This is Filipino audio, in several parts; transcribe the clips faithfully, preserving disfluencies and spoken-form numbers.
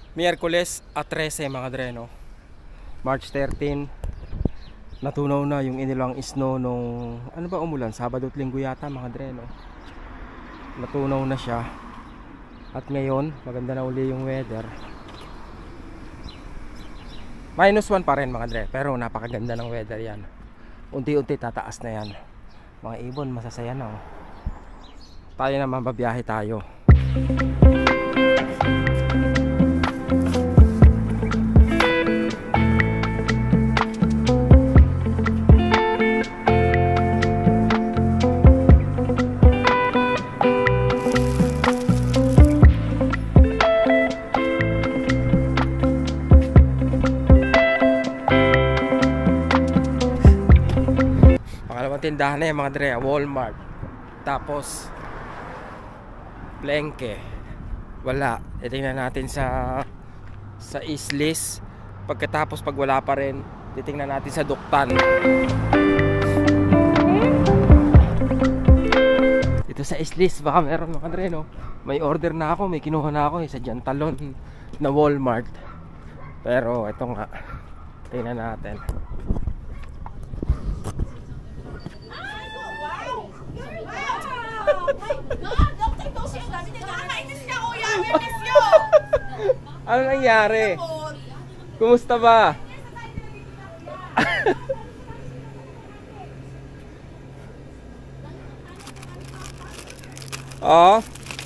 Miyerkules at trese mga dreno. March thirteen. Natunaw na yung inilang snow nung ano ba umulan, Sabado at Linggo yata mga dreno. Natunaw na siya. At ngayon, maganda na uli yung weather. Minus one pa rin mga dre, pero napakaganda ng weather yan. Unti-unti tataas na yan. Mga ibon, masasaya na oh. Tayo naman, babiyahe tayo. Tindahan na yung mga dre, Walmart, tapos Blenke, wala. Titingnan natin sa sa Islis. Pagkatapos pag wala pa rin, titingnan natin sa Duktan. Ito sa Islis baka meron mga dre, no? May order na ako, may kinuha na ako eh, sa Jantalon na Walmart. Pero ito nga, tingnan natin. Ano nangyari? Kumusta ba? Oh.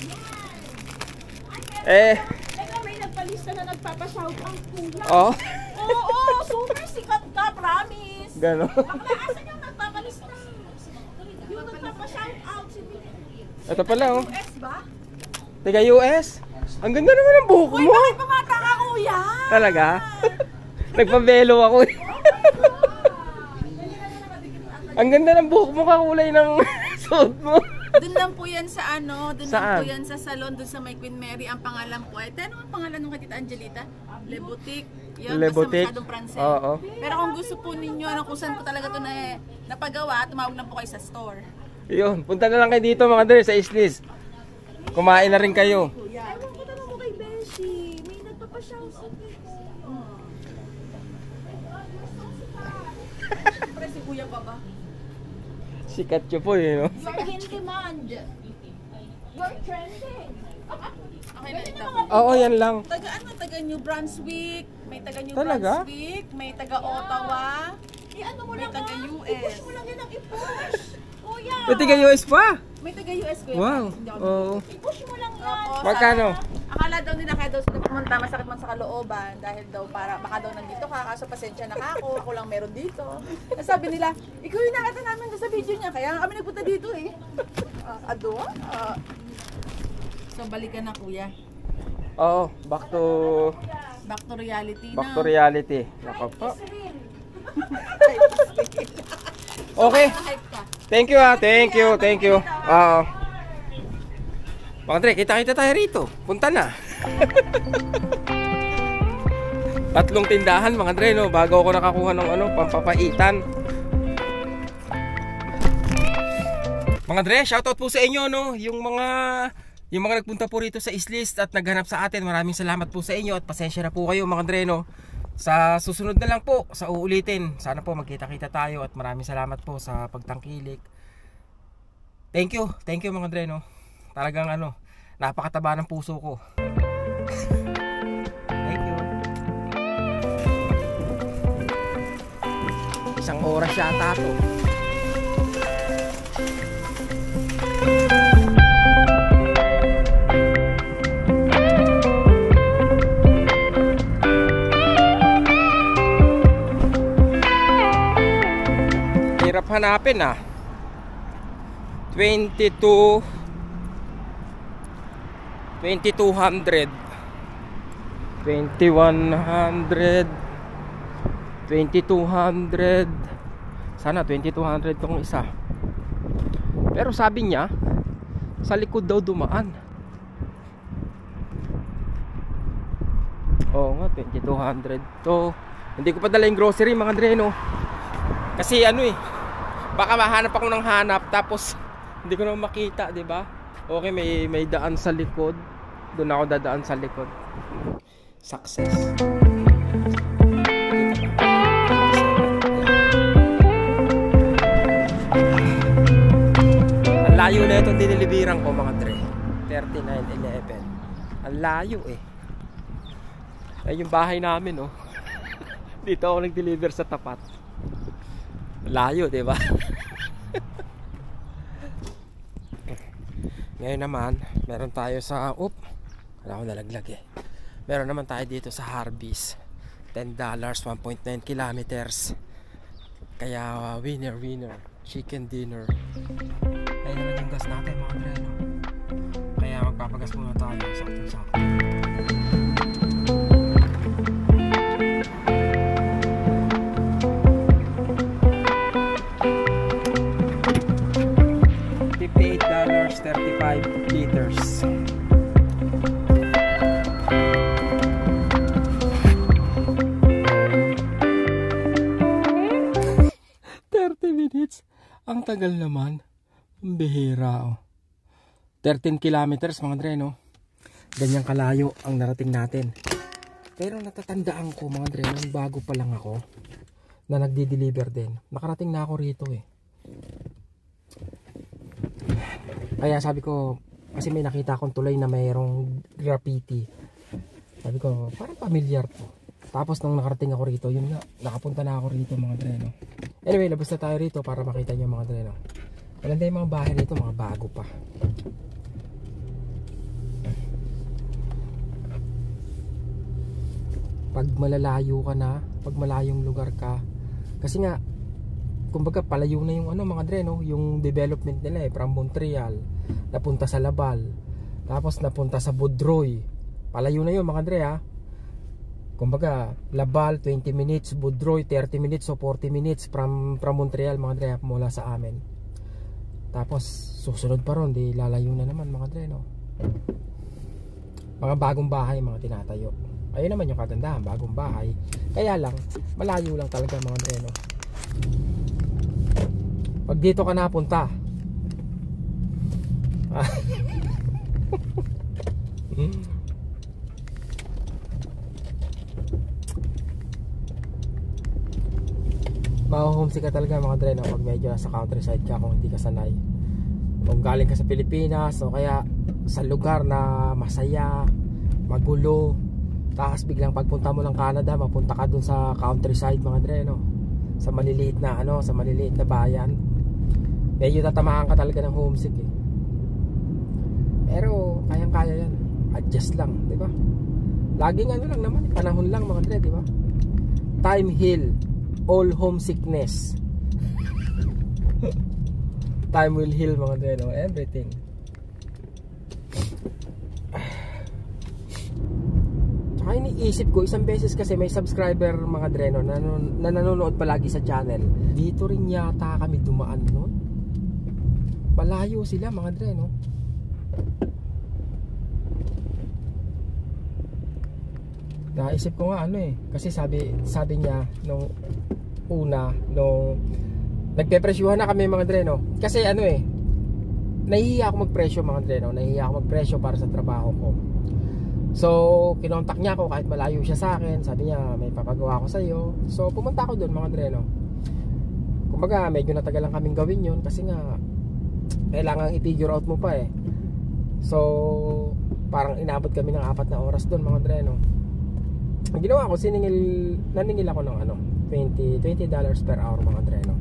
Eh. Teka, may nagpalista na nagpapashout ang kuya. Oh. Oo, super sikat ka, promise. Gano'n. Bakla, asan yung nagpapalista? Yung nagpapashout out si Ito pala oh. U S ba? Tiga U S? Ang ganda naman ng buhok Uy, mo. bakit pumata ka, kuya? Talaga? Nagpabelo ako eh. Ang ganda ng buhok mo, kakulay ng suot mo. Doon lang po yan sa ano, doon lang Saan? po yan sa salon, doon sa may Queen Mary. Ang pangalan po ay, ano ang pangalan ng Tita Angelita? Le Boutique. Yun, Le basta Boutique? masyadong Francais. Oo. Pero kung gusto po ninyo, ano, kung saan po talaga ito na, napagawa, tumawag lang po kayo sa store. Yun, punta na lang kayo dito mga dre, sa Islis. Kumain na rin kayo. Ewan ko naman mo kay Beshi. May nagpapashout sa dito. Siyempre si kuya pa ba? Sikat nyo po eh, no? You're in demand. You're trending. Okay na ito. Oo, yan lang. Taga ano? Taga New Brunswick. May taga New Talaga? Brunswick. May taga Ottawa. I-ano mo lang taga U S. I-push mo lang yan ang i-push. Kuya. May tiga U S pa? May taga U S kuya. Wow. Oo. I-push mo lang yan. Magkano? Akala daw nila kaya daw sila pumunta, masakit man sa kalooban dahil daw para baka daw nandito ka, kaso pasensya na ka ako, ako lang meron dito. Sabi nila, ikaw yung nakita namin sa video niya, kaya kami nagpunta dito eh. Uh, ado? Uh, so balikan na kuya. Oo, back to Back to reality na. back to reality. Nako po. Okay. Thank you ah, thank you, thank you. Oo. Mga Dre, kita-kita tayo rito. Punta na. Tatlong tindahan mga Dre, no, bago ako nakakuha ng ano, pampapaitan. Mga Dre, shoutout po sa inyo, no, yung mga yung mga nagpunta po rito sa Islis at naghanap sa atin. Maraming salamat po sa inyo at pasensya na po kayo mga Dre, no. Sa susunod na lang po, sa uulitin. Sana po magkita-kita tayo at maraming salamat po sa pagtangkilik. Thank you, thank you mga Dre, no. Talagang ano, napakataba ng puso ko. Thank you. Isang oras yata to. Hirap hanapin ah. twenty-two twenty-two hundred, twenty-one hundred, twenty-two hundred. Sana twenty-two hundred tong isa. Pero sabi niya sa likod daw dumaan. Oo nga, twenty-two hundred to. Hindi ko pa dala yung grocery mga Dre, no. Kasi ano eh, baka mahanap ako ng hanap tapos hindi ko na makita, 'di ba? Okay, may may daan sa likod. Doon ako dadaan sa likod. Success. Ang layo na itong dinilibiran ko mga dre. thirty-nine eleven. Ang layo eh. Ay yung bahay namin oh. Dito ako nag-deliver sa tapat. Layo, di ba? Ngayon naman, meron tayo sa up. Wala akong nalaglag eh. Meron naman tayo dito sa Harvey's. ten dollars, one point nine kilometers. Kaya winner winner, chicken dinner. Ayun na lang yung gas natin mga dreno. Kaya magpapagas muna tayo, sakto-sakto. fifty-eight dollars, thirty-five liters. thirty minutes. Ang tagal naman. Ang bihira oh. thirteen kilometers mga dre no. Ganyang kalayo ang narating natin. Pero natatandaan ko mga dre, nung bago pa lang ako na nagdi-deliver din. Nakarating na ako rito eh. Kaya sabi ko, kasi may nakita akong tulay na mayroong graffiti. Sabi ko, parang familiar to. Tapos nung nakarating ako rito, yun nga, nakapunta na ako rito mga dre no. Anyway, labas na tayo rito para makita nyo mga dre no. Maganda yung mga bahay nito, mga bago pa. Pag malalayo ka na, pag malayong lugar ka, kasi nga kumbaga palayo na yung ano mga dre no, yung development nila eh, from Montreal napunta sa Laval, tapos napunta sa Boudroy. Palayo na yun mga dre ha. Kumbaga Laval twenty minutes, Boudroy thirty minutes o forty minutes from from Montreal mga dre mula sa amin. Tapos susunod pa ron, di lalayo na naman mga dre no. Mga bagong bahay mga tinatayo. Ayun naman yung kagandahan, bagong bahay. Kaya lang, malayo lang talaga mga dre no. Pag dito ka napunta ma-homesick ka talaga mga dre no, pag medyo nasa countryside ka, kung hindi ka sanay. Kung galing ka sa Pilipinas o kaya sa lugar na masaya, magulo, tapos biglang pagpunta mo ng Canada, mapunta ka dun sa countryside mga dre no, sa maliliit na ano, sa maliliit na bayan, medyo tatamaan ka talaga ng homesick eh. Pero kayang kaya yan, adjust lang, di ba? Laging ano lang naman, panahon lang mga dre, di ba? Time heal all homesickness. Time will heal mga dre no, everything. Tsaka iniisip ko, isang beses kasi may subscriber mga dre no, na, na nanonood palagi sa channel. Dito rin yata kami dumaan nun. Malayo sila mga dre no. Naisip ko nga ano eh, kasi sabi sabi niya nung una, nung nagpepresyuhan na kami mga dre no, kasi ano eh, nahihiya ako magpresyo mga dre no, nahihiya ako magpresyo para sa trabaho ko. So kinontak niya ako kahit malayo siya sa akin, sabi niya may papagawa ako sa iyo. So pumunta ako doon mga dre no. Kumbaga medyo natagal lang kaming gawin yun kasi nga kailangan i-figure out mo pa eh. So parang inabot kami ng apat na oras doon mga dre no. Ang ginawa ko, siningil, naningil ako ng ano, twenty dollars per hour mga dre no.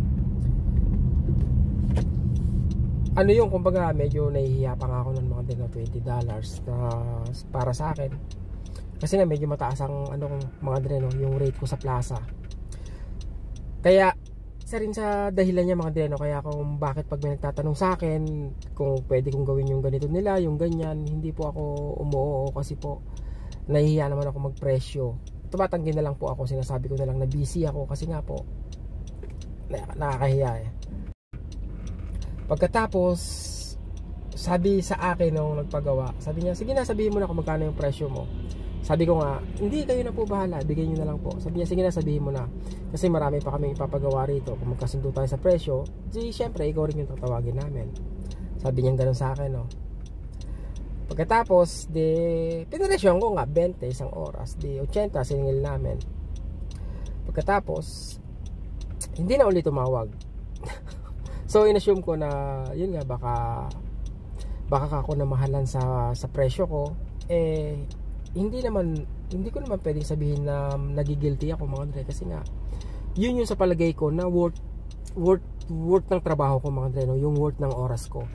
Ano yung kumbaga medyo nahihiya pa nga ako ng mga dre no, twenty dollars na para sa akin. Kasi nga medyo mataas ang ano mga dre no, yung rate ko sa plaza. Kaya isa rin sa dahilan niya mga dre no, kaya kung bakit pag may nagtatanong sa akin kung pwede kong gawin yung ganito nila, yung ganyan, hindi po ako umuoo kasi po nahihiya naman ako magpresyo. Tumatanggi na lang po ako, sinasabi ko na lang na busy ako kasi nga po nakakahiya eh. Pagkatapos sabi sa akin nung nagpagawa, sabi niya, sige na sabihin mo na kung magkano yung presyo mo. Sabi ko nga, hindi, kayo na po bahala, bigay nyo na lang po. Sabi niya, sige na sabihin mo na, kasi marami pa kaming ipapagawa rito. Kung magkasundo tayo sa presyo, di syempre ikaw rin yung tatawagin namin. Sabi niya gano'n sa akin no. Pagkatapos, di, pinaresyon ko nga, twenty isang oras. Di, eighty siningil namin. Pagkatapos, hindi na ulit tumawag. So, inassume ko na, yun nga, baka, baka ako na mahalan sa, sa presyo ko. Eh, hindi naman, hindi ko naman pwedeng sabihin na nagigilty ako mga Dre. Kasi nga, yun yung sa palagay ko na worth, worth, worth ng trabaho ko mga Dre, no? Yung worth ng oras ko.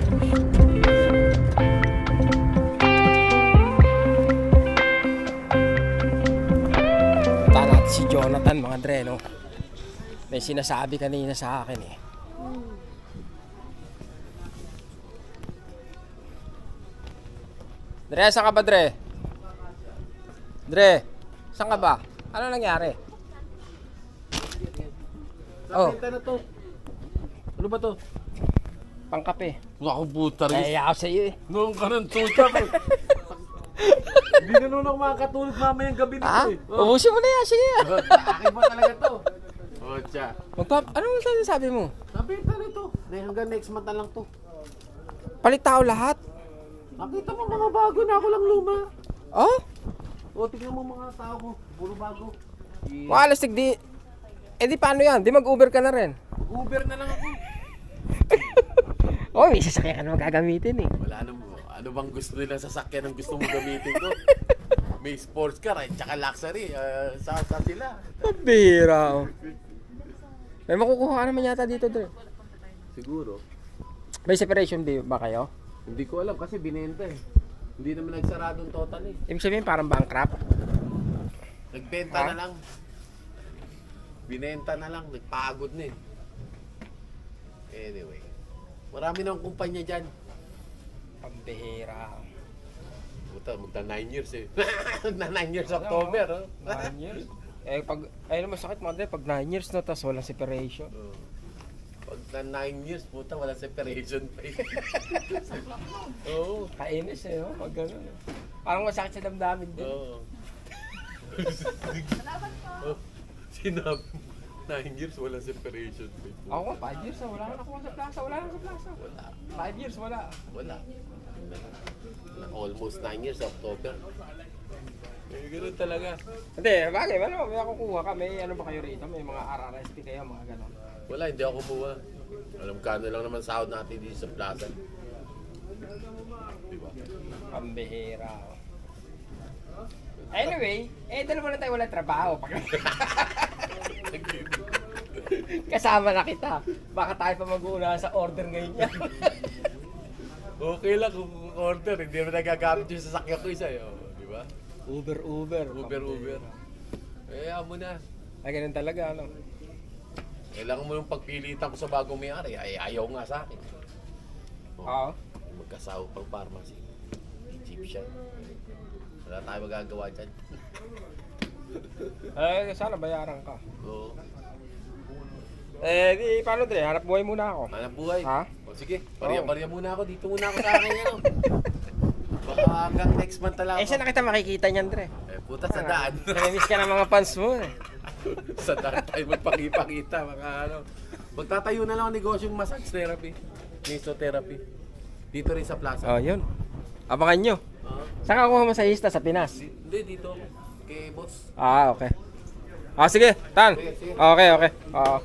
Si Jonathan mga Dre, no? May sinasabi kanina sa akin eh. Dre, saan ka ba Dre? Dre, saan ka ba? Ano nangyari? Oh. Na to. Ano ba to? Pangkape. Ako puta rin. Ay, ako sa iyo eh. Noong ka ng tuta eh. Hindi na noon ako makakatulog mamayang gabi nito Ah? eh. Oh. Ubusin mo na yan, sige. Akin ba talaga to? Oh, tsa. Magpap, ano ang sabi mo? Sabi ka nito. Hanggang next month na lang to. Palit tao lahat. Nakita mo mga bago na ako lang luma. Oh? O, tignan mo mga tao ko. Puro bago. Yeah. Walas di. Eh di paano yan? Di mag-Uber ka na rin. Uber na lang ako. Oh, may sasakyan ka naman gagamitin eh. Wala naman. Ano bang gusto nila sasakyan ang gusto mo gamitin ko? May sports car at saka luxury. Uh, sa, sa sila. Pabira. Oh. May makukuha ka naman yata dito, Dre. Siguro. May separation ba ba kayo? Hindi ko alam kasi binenta eh. Hindi naman nagsaradong total eh. Ibig sabihin parang bankrupt? Nagbenta Ha? na lang. Binenta na lang. Nagpagod na eh. Anyway. Marami na ang kumpanya dyan. Pambihira. Puta, magta nine years eh. Na nine years October. Oh. nine years? Eh, pag, ayun naman sakit mga Dre, pag nine years na, tas walang separation. Oh. Pag na nine years, puta, wala separation pa eh. Oo. Kainis eh, no? Pag gano'n. eh. Parang masakit sa damdamin din. Oo. Oh. Sinabi mo, nine years, wala separation pa. Ako nga, five years na, wala na nakuha sa plaza, wala na sa plaza. Wala. five years, wala. Wala. Na almost nine years October. Eh, gano'n talaga. Hindi, bagay, ano, may kukuha ka, may ano ba kayo rito? May mga R R S P kayo, mga gano'n. Wala, hindi ako buwa. Alam kano lang naman sahod natin dito sa plaza. Diba? Pambihira. Anyway, eh dalawa na tayo walang trabaho. Kasama na kita. Baka tayo pa mag-uuna sa order ngayon yan. Okay lang kung order, hindi naman nagagamit yung sasakyan ko isa. Oh, di ba? Uber, Uber. Uber, Uber. Eh, amo na. Ay, ganun talaga, ano? Kailangan mo yung pagpilitan ko sa bagong may-ari. Ay, ayaw nga sa akin. Oo. Magkasawa pang pharmacy. Egyptian. Wala tayo magagawa dyan. Eh, sana bayaran ka. Oo. Eh, di, paano Dre? Hanap buhay muna ako. Hanap buhay. Ha? O sige, barya-barya muna ako. Dito muna ako sa akin. Ano? Baka hanggang next month na lang Eh, ako. saan na kita makikita niyan, Dre? Eh, puta sa daan. Namiss ka ng mga fans mo, eh. Sa daan tayo magpakipakita. Mga ano. Magtatayo na lang ang negosyong massage therapy. Mesotherapy. Dito rin sa plaza. Oh, yun. Abangan nyo. Ah, Saan ka kuha masahista? Sa Pinas? di- Hindi, dito ako. Kay boss. Ah, okay. Ah, sige, Tan. Sige, sige. Okay, okay. Oo.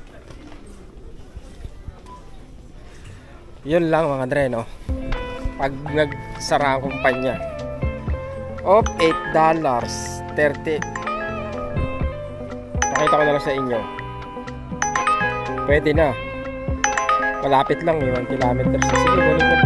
Yun lang mga Dre, no? Pag nagsara ang kumpanya of eight dollars thirty. Nakita ko na lang sa inyo. Pwede na. Malapit lang yun, kilometers. Sige, kunin ko.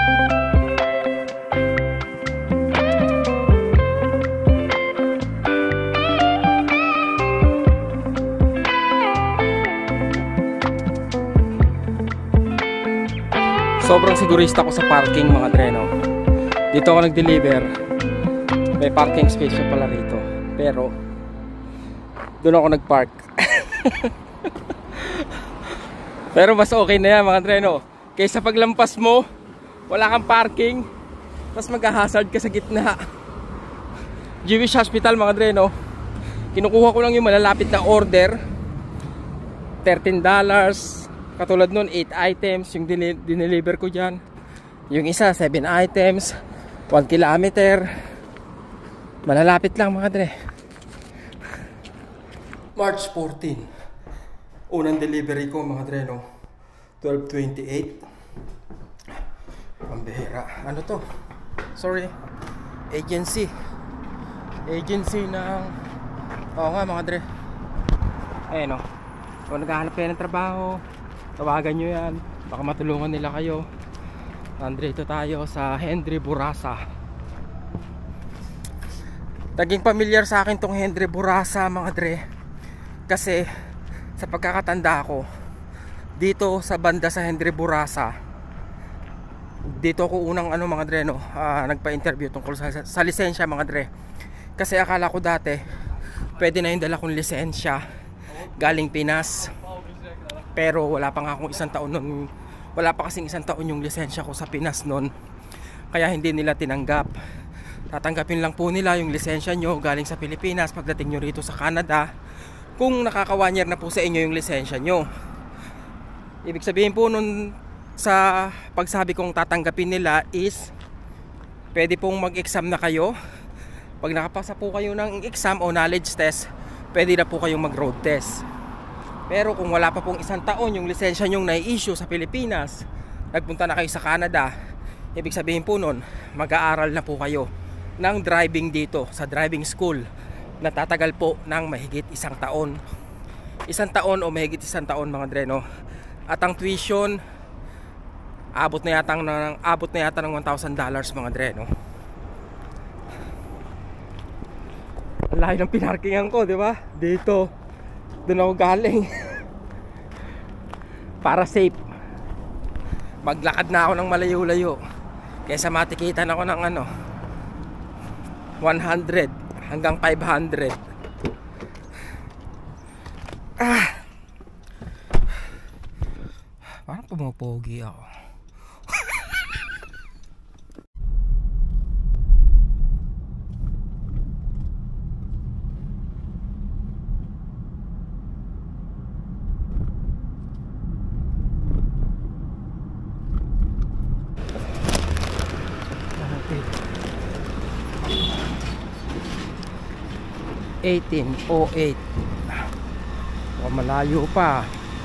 Sobrang sigurista ko sa parking mga Dreno. Dito ako nag-deliver. May parking space pa pala rito. Pero doon ako nag-park. Pero mas okay na yan mga Dreno. Kaysa paglampas mo, wala kang parking, tapos mag-hazard ka sa gitna. Jewish Hospital mga Dreno. Kinukuha ko lang yung malalapit na order. thirteen dollars. Katulad nun, eight items yung dineliver ko dyan. Yung isa seven items, one kilometer. Malalapit lang mga dre. March fourteen. Unang delivery ko mga dre, no? twelve twenty-eight. Pambihira. Ano to? Sorry. Agency. Agency ng... Oo nga mga dre. Eh no. Kung naghahanap kayo ng trabaho, tawagan nyo yan. Baka matulungan nila kayo. Nandito tayo sa Henry Bourassa. Naging familiar sa akin tong Henry Bourassa mga dre. Kasi sa pagkakatanda ko, dito sa banda sa Henry Bourassa, dito ako unang ano mga dre, no, uh, nagpa-interview tungkol sa, sa lisensya mga dre. Kasi akala ko dati pwede na yung dala kong lisensya galing Pinas, pero wala pa nga akong isang taon nun. Wala pa kasing isang taon yung lisensya ko sa Pinas nun, kaya hindi nila tinanggap. Tatanggapin lang po nila yung lisensya nyo galing sa Pilipinas pagdating nyo rito sa Canada, kung nakaka-one year na po sa inyo yung lisensya nyo. Ibig sabihin po nun sa pagsabi kong tatanggapin nila is pwede pong mag-exam na kayo. Pag nakapasa po kayo ng exam o knowledge test, pwede na po kayong mag-road test. Pero kung wala pa pong isang taon yung lisensya nyong nai-issue sa Pilipinas, nagpunta na kayo sa Canada, ibig sabihin po nun, mag-aaral na po kayo ng driving dito sa driving school na tatagal po ng mahigit isang taon. Isang taon o mahigit isang taon mga dreno. At ang tuition, abot na yata ng, abot na yata ng one thousand dollars mga dreno. Ang layo ng pinarkingan ko, di ba? Dito, doon ako galing. Para safe. Maglakad na ako ng malayo-layo kaysa matikitan ako ng ano, one hundred hanggang five hundred. Ah! Parang pumapogi ako. eighteen oh eight. Oh, malayo pa.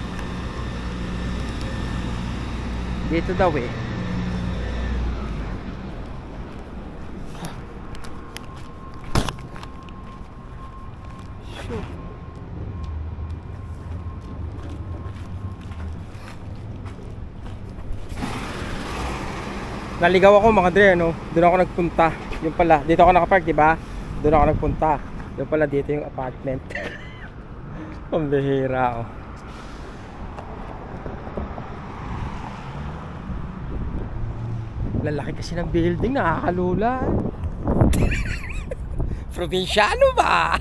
Dito daw eh. Shoot. Naligaw ako mga dre, no? Doon ako nagpunta. Yung pala, dito ako nakapark, di ba? Doon ako nagpunta. Doon pala dito yung apartment. Ang bihira, oh. Lalaki kasi ng building, nakakalula. Probinsyano ba?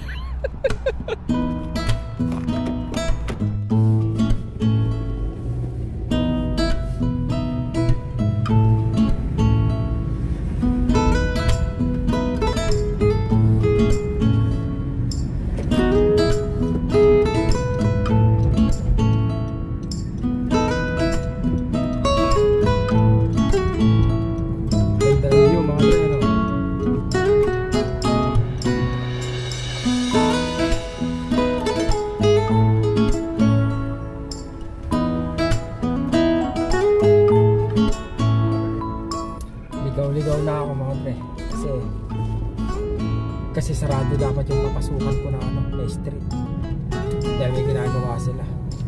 Ligaw na ako mga pre, kasi kasi sarado dapat yung papasukan ko na ano, na street dahil may ginagawa sila.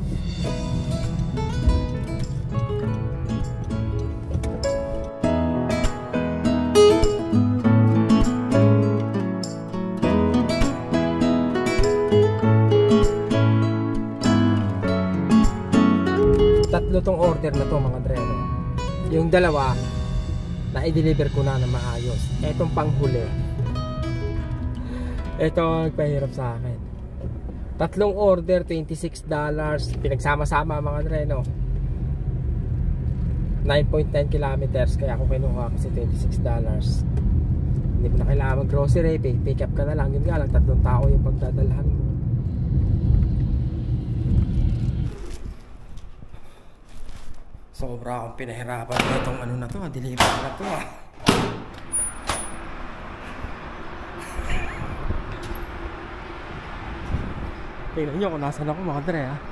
Tatlo tong order na to mga pre, no? Yung dalawa na i-deliver ko na na maayos. Etong panghuli, ito ang nagpahirap sa akin. Tatlong order, twenty-six dollars. Pinagsama-sama mga dre, no? nine point nine kilometers. Kaya ako kinuha kasi twenty-six dollars. Hindi mo na kailangan mag-grocery. Pick up ka na lang. Yun nga lang, tatlong tao yung pagdadalhan mo. So Sobra akong pinahirapan na itong ano na to, deliver na to ah. Tingnan nyo kung nasan ako mga dre ha.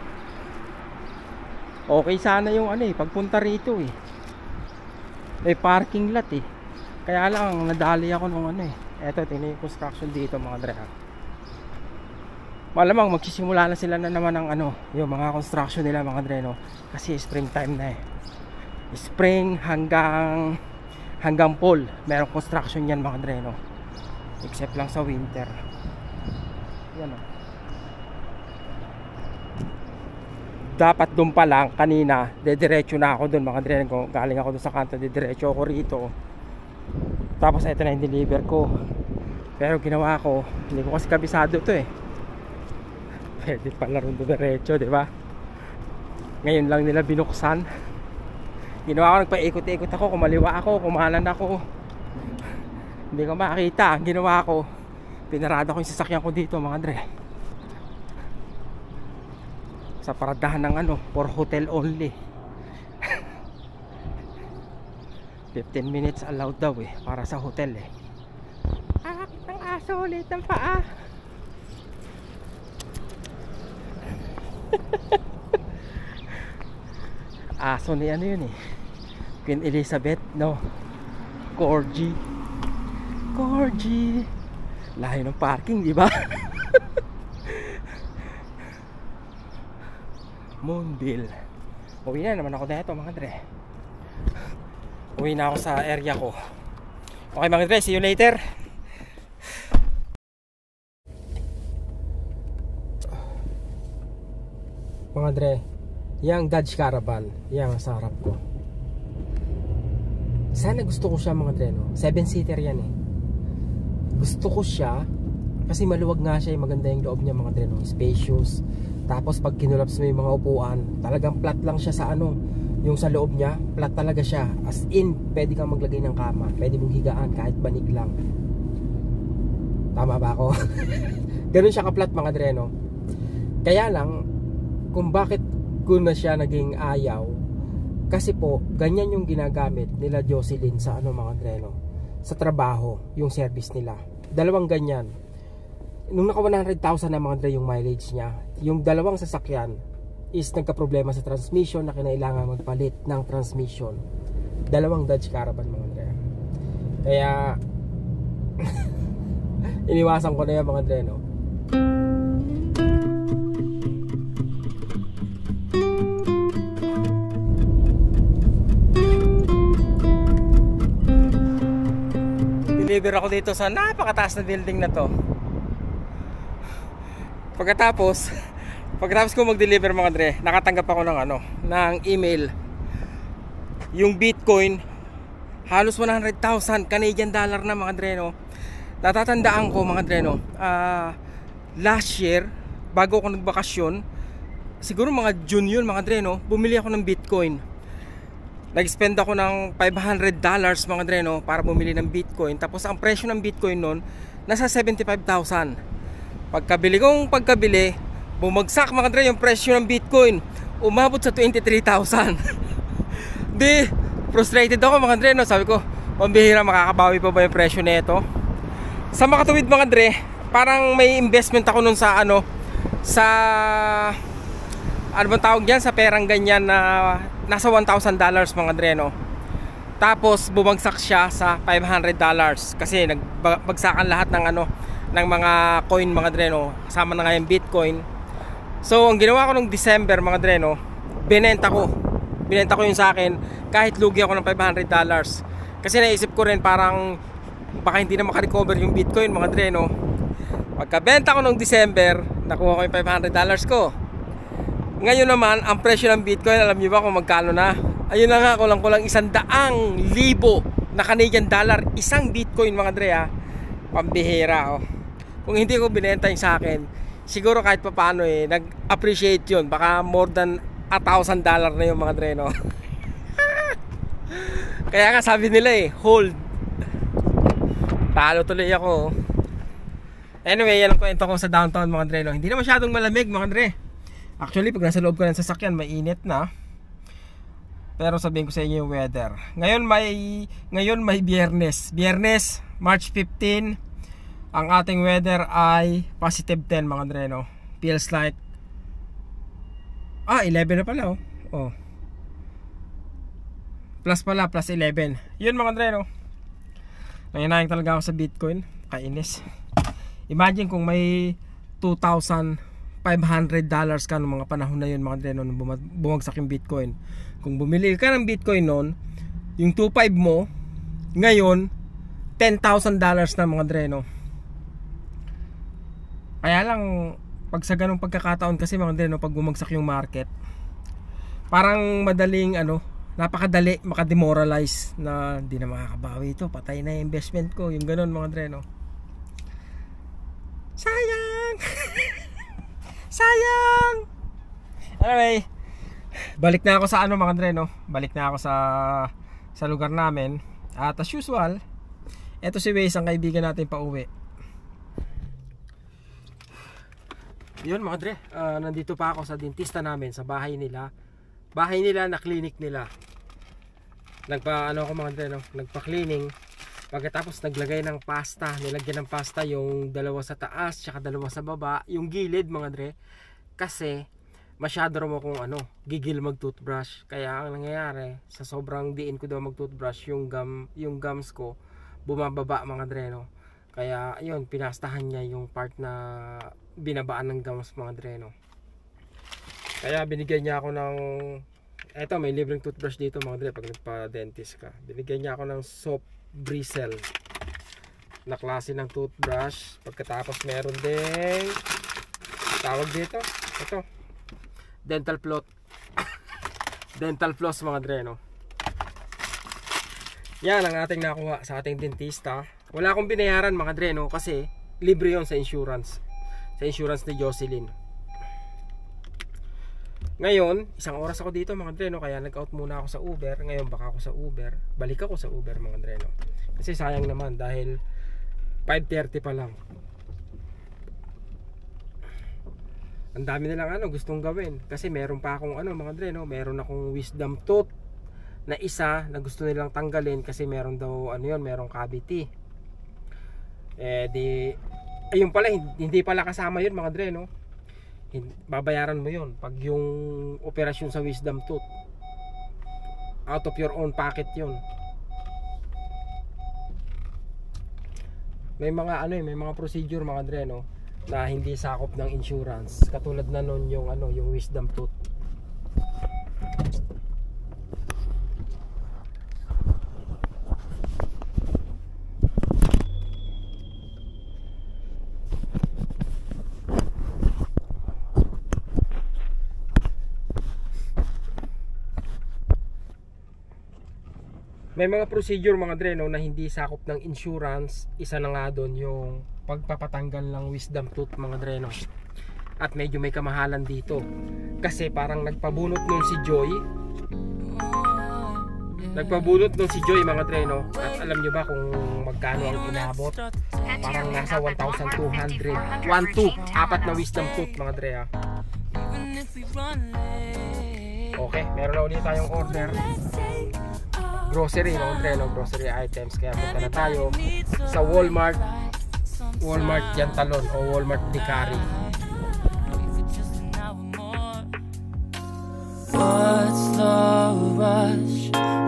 Okay sana yung ano eh, pagpunta rito eh. May parking lot eh. Kaya lang nadali ako nung ano eh. Eto, tingnan yung construction dito mga dre ha. Malamang magsisimula na sila na naman ng ano, yung mga construction nila mga dre no. Kasi springtime na eh. Spring hanggang hanggang fall merong construction yan mga dre no. Except lang sa winter. Yan o. Dapat doon pa lang kanina dediretso na ako doon mga dre. Galing ako doon sa kanto, dediretso ako rito. Tapos ito na yung deliver ko. Pero ginawa ko, hindi ko kasi kabisado to eh. Pwede pala rin diretso, di ba? Ngayon lang nila binuksan. Ginawa ko, nagpaikot-ikot ako, kumaliwa ako, kumanan ako. Hindi ko makakita. Ang ginawa ko, pinarada ko yung sasakyan ko dito mga dre. Sa paradahan ng ano, for hotel only. fifteen minutes allowed daw eh, para sa hotel eh. Akit ng aso ulit ng paa. Aso ni ano yun eh, Queen Elizabeth no, Corgi. Corgi layo ng parking di ba? Moonville. Uwi na naman ako dito mga dre. Uwi na ako sa area ko. Okay mga dre, see you later. Mga dre, yung Dodge Caravan, yung sa harap ko. Sana gusto ko siya mga dre no. seven seater yan eh. Gusto ko siya kasi maluwag nga siya, maganda yung loob niya mga dre no. Spacious. Tapos pag kinulaps mo yung mga upuan, talagang flat lang siya sa ano, yung sa loob niya, flat talaga siya. As in, pwede kang maglagay ng kama, pwede mong higaan kahit banig lang. Tama ba ako? Ganun siya ka-flat mga dre no. Kaya lang kung bakit ko na siya naging ayaw, kasi po ganyan yung ginagamit nila Jocelyn sa ano mga dre no, sa trabaho, yung service nila. Dalawang ganyan. Nung naka one hundred thousand na mga dre yung mileage niya, yung dalawang sasakyan is nagka-problema sa transmission na kinailangan magpalit ng transmission. Dalawang Dodge Caravan mga dre. Kaya iniwasan ko na yan mga dre no. Deliver ako dito sa napakataas na building na to. Pagkatapos Pagkatapos ko mag-deliver mga dre, nakatanggap ako ng ano, ng email. Yung Bitcoin halos one hundred thousand Canadian dollar na mga dre no. Natatandaan ko mga dre no, uh, last year bago ako nagbakasyon, siguro mga June yun mga dre no, bumili ako ng Bitcoin. Nag-spend ako ng five hundred dollars mga dre no, para bumili ng Bitcoin. Tapos ang presyo ng Bitcoin noon nasa seventy-five thousand. Pagkabili kong pagkabili, bumagsak mga dre yung presyo ng Bitcoin, umabot sa twenty-three thousand. Di, frustrated ako mga dre no. Sabi ko, pambihira, makakabawi pa ba yung presyo nito? Sa makatuwid mga dre, parang may investment ako nun sa ano, sa ano bang tawag yan, sa perang ganyan na nasa one thousand dollars mga dre no. Tapos bumagsak siya sa five hundred dollars kasi nagbagsakan lahat ng ano, ng mga coin mga dre no, kasama na nga yung Bitcoin. So ang ginawa ko nung December mga dre no, binenta ko binenta ko yung sa akin kahit lugi ako ng five hundred dollars. Kasi naisip ko rin parang baka hindi na makarecover yung Bitcoin mga dre no. Pagkabenta ko nung December, nakuha ko yung five hundred dollars ko. Ngayon naman ang presyo ng Bitcoin, alam niyo ba kung magkano na? Ayun na nga, kulang-kulang isang daang libo na Canadian dollar isang Bitcoin mga dre ha. Pambihira oh. Kung hindi ko binenta yung sa akin, siguro kahit pa paano eh, nag-appreciate yun. Baka more than a thousand dollar na yung mga dre no. Kaya nga sabi nila eh, hold. Talo tuloy ako. Anyway, yan ang kwento ko sa downtown mga dre no. Hindi na masyadong malamig mga dre. Actually pag nasa loob ko ng sasakyan, mainit na. Pero sabihin ko sa inyo yung weather. Ngayon may ngayon may Biyernes. Biyernes, March fifteen. Ang ating weather ay positive ten mga dreno. Feels like ah, eleven na pala oh. Oh. Plus pala, plus eleven. Yun mga dreno. Nanginayang talaga ako sa Bitcoin. Kainis. Imagine kung may two thousand five hundred dollars ka noong mga panahon na yun mga dreno nung bumagsak yung Bitcoin. Kung bumili ka ng Bitcoin noon, yung two point five mo ngayon ten thousand dollars na mga dreno. Kaya lang pag sa ganung pagkakataon kasi mga dreno, pag bumagsak yung market, parang madaling ano, napakadali makademoralize na hindi na makakabawi ito, patay na yung investment ko, yung ganun mga dreno. Sayang. Sayang. Anyway, balik na ako sa ano mga dreno, balik na ako sa sa lugar namin. At as usual, eto si Waze, ang kaibigan natin pa uwi. Yun mga dre, uh, nandito pa ako sa dentista namin, sa bahay nila. Bahay nila na clinic nila. Nagpa ano ako mga dre, no? Nagpa-cleaning. Pagkatapos naglagay ng pasta, nilagyan ng pasta yung dalawa sa taas, tsaka dalawa sa baba, yung gilid mga dre. Kasi masyado mo kung ano, gigil mag-toothbrush. Kaya ang nangyayari, sa sobrang diin ko daw mag-toothbrush, yung gum, yung gums ko bumababa mga dre, no? Kaya ayun, pinastahan niya yung part na binabaan ng gums mga dre, no? Kaya binigyan niya ako ng, eto may libreng toothbrush dito mga dre pag nagpa-dentist ka. Binigyan niya ako ng soap bristle na klase ng toothbrush. Pagkatapos meron ding tawag dito, ito dental floss. Dental floss mga dre, no? Yan ang ating nakuha sa ating dentista. Wala akong binayaran mga dre, no? Kasi libre yon sa insurance, sa insurance ni Jocelyn. Ngayon, isang oras ako dito mga dre, no? Kaya nag-out muna ako sa Uber. Ngayon baka ako sa Uber, balik ako sa Uber mga dre, no? Kasi sayang naman dahil five thirty pa lang. Ang dami na lang ano gustong gawin. Kasi meron pa akong ano mga dre, no? Meron akong wisdom tooth na isa na gusto nilang tanggalin kasi meron daw ano yun, merong cavity. Eh di ayun pala, hindi pala kasama yun mga dre, no? Babayaran mo yun pag yung operasyon sa wisdom tooth, out of your own pocket yun. May mga ano eh, may mga procedure mga dre, no, na hindi sakop ng insurance, katulad na nun yung ano, yung wisdom tooth. May mga procedure mga dre, no, na hindi sakop ng insurance. Isa na nga doon yung pagpapatanggal ng wisdom tooth mga dre, no. At medyo may kamahalan dito kasi parang nagpabunot nung si Joy. Nagpabunot nung si Joy mga dre, no. At alam nyo ba kung magkano ang inabot? Parang nasa one thousand two hundred. one two, apat na wisdom tooth mga dre, ha. Okay, meron na ulit tayong order. Grocery mga dre, no, grocery items. Kaya punta na tayo sa Walmart, Walmart Yantalon o Walmart Dicari. What's the rush?